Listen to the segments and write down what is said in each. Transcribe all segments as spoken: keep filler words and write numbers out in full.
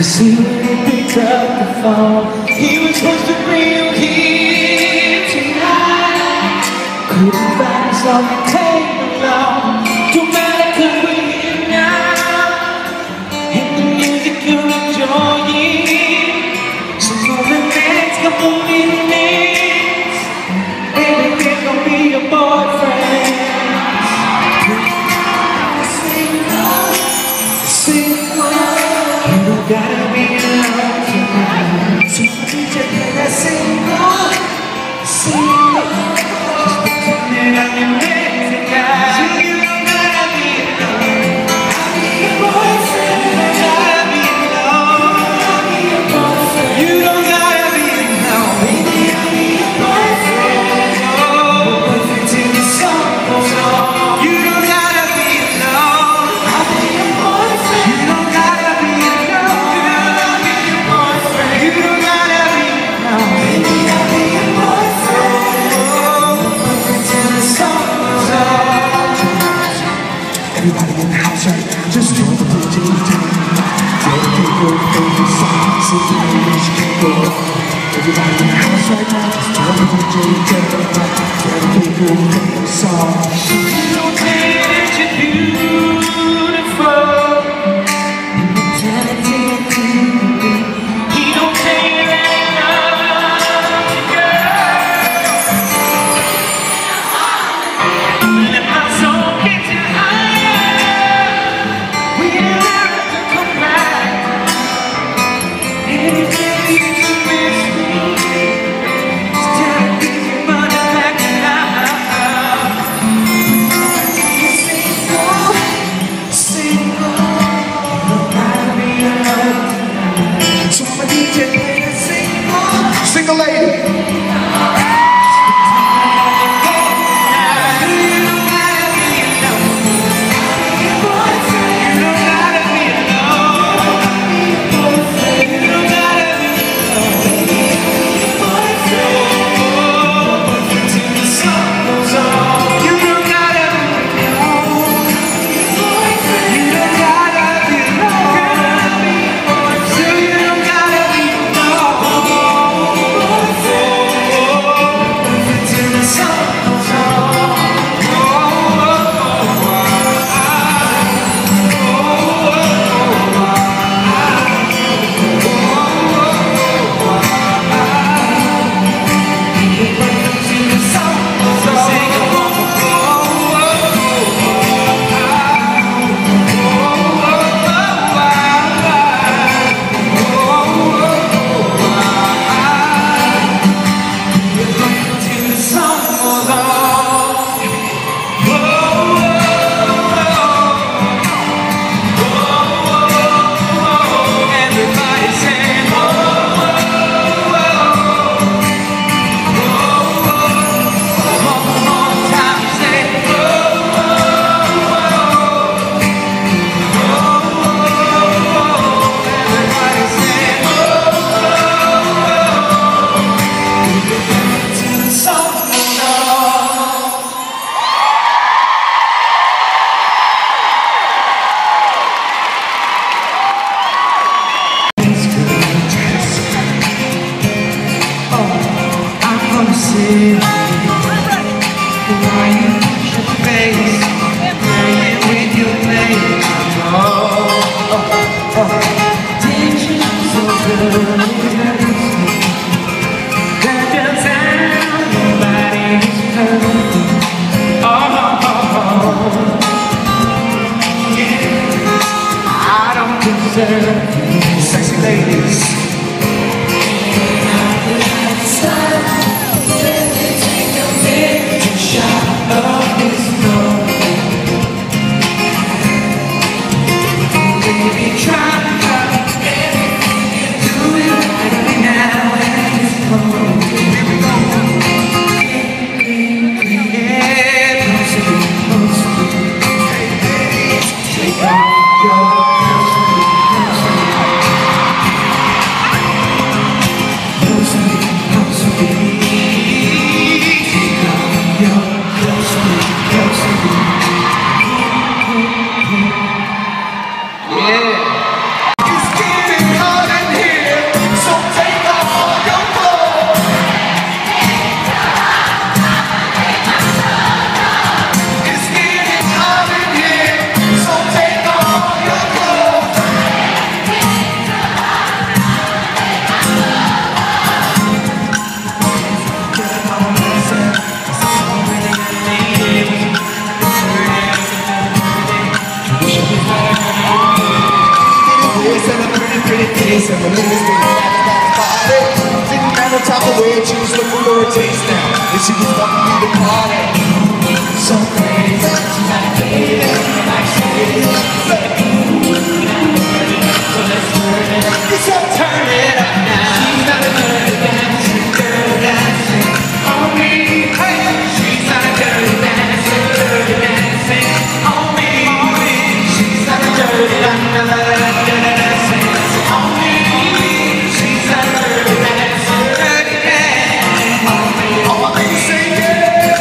See when he picked up the phone, he was supposed to bring you here tonight. Couldn't find himself and take along. Don't matter 'cause we're here now. And the music you're enjoying. So for the next couple minutes, baby, we're gonna be your boyfriend. Sing along. You don't gotta be alone tonight. So D J play that single, single. Just pretend that I'm your next guy. So you don't gotta be alone. I'll be your boyfriend. You don't gotta be alone. I'll be your boyfriend. You don't gotta be alone. Baby, I'll be your boyfriend. Oh, boyfriend till the sun goes on. You don't gotta be alone. I'll be your boyfriend. You don't gotta be alone. Everybody in the house right now, just join the D J team. Dedicate your favorite song, sing the English can't go wrong. Everybody in the house right now, just join the D J team. Dedicate your favorite song. You don't think that you're beautiful, you're talented to be. He don't think that he loves you, girl. Let my soul get you higher. We never come back. And if you need to miss me, just tell me you money back now. Single, single, don't gotta be alone tonight. So I'm a D J playing a single, single lady. Sexy ladies. Take off your and release me. That's party. Didn't have no time to wait, she was looking for a taste now. And she was wanting me to party. So crazy, she's like, baby, like crazy. So let's turn it up. You should turn it up now. She's not a dirty dancing, dirty dancing on me. Hey, she's not a dirty dancing, dirty dancing on me. She's not a dirty dancing on me. She's not a dirty dancing, dirty dancing on me. Oh, I think sing it.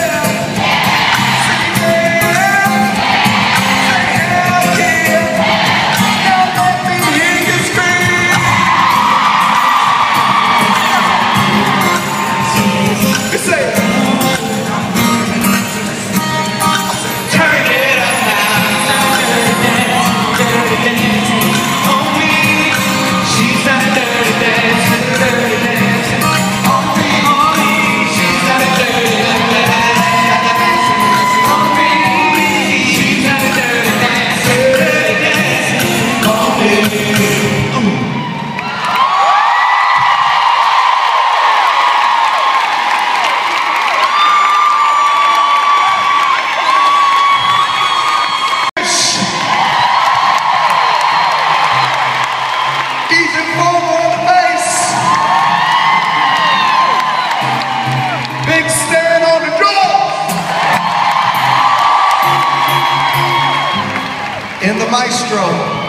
And the maestro.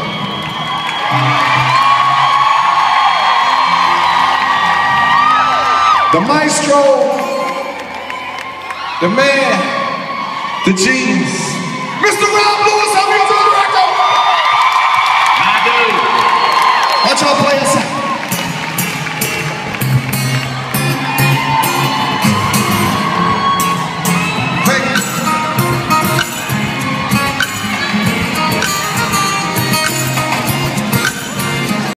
The maestro, the man, the genius, Mister Rob Lewis, how are you?